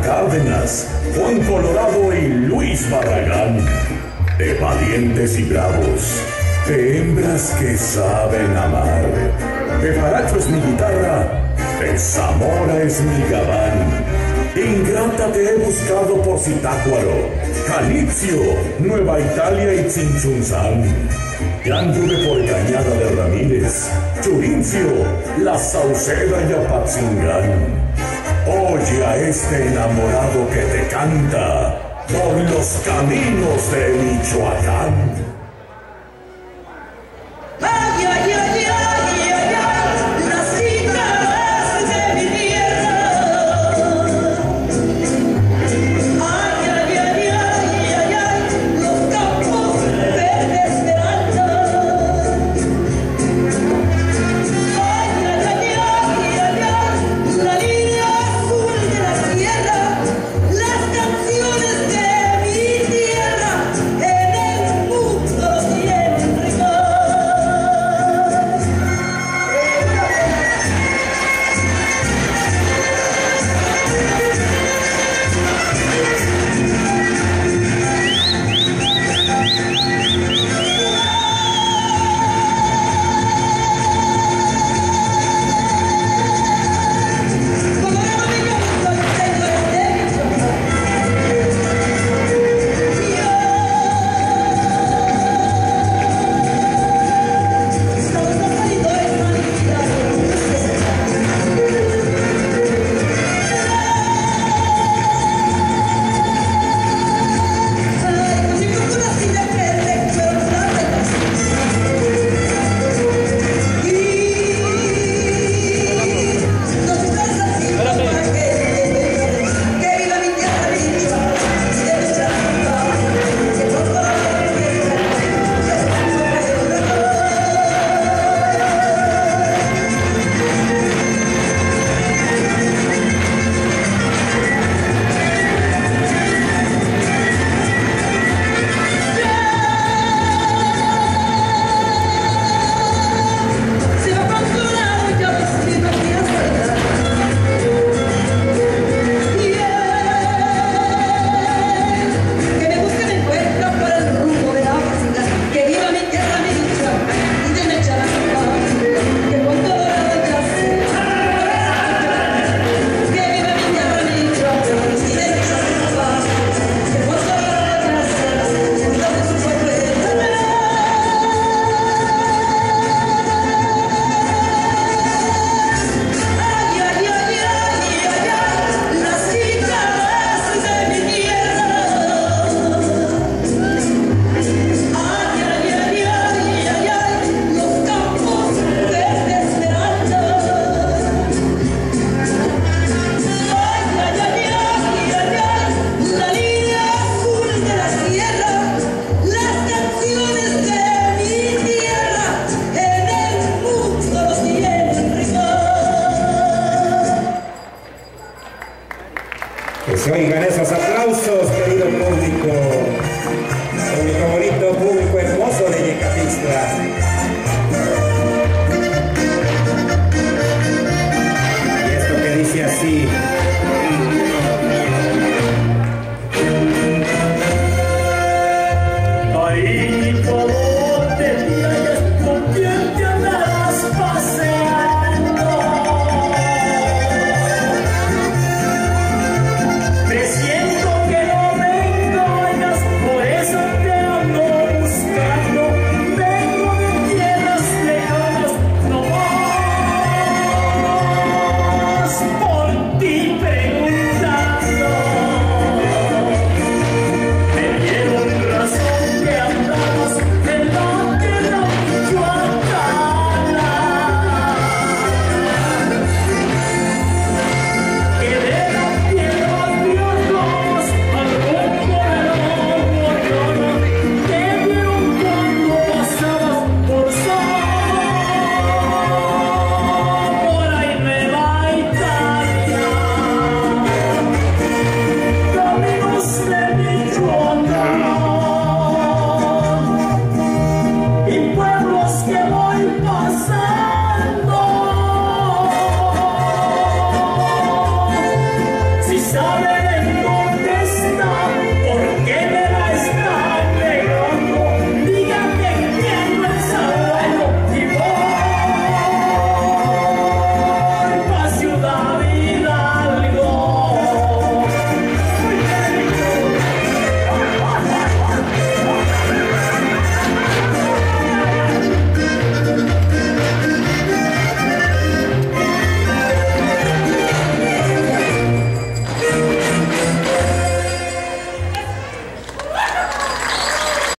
Cárdenas, Juan Colorado y Luis Barragán. De valientes y bravos, de hembras que saben amar. De Paracho es mi guitarra, de Zamora es mi gabán. Ingrata te he buscado por Zitácuaro, Calipsio, Nueva Italia y Chinchunzán. Ya anduve por Cañada de Ramírez, Churincio, La Sauceda y Apatzingán. Oye a este enamorado que te canta por los caminos de Michoacán. Que se oigan esos aplausos, querido público bonito, público hermoso de Yecapixtla.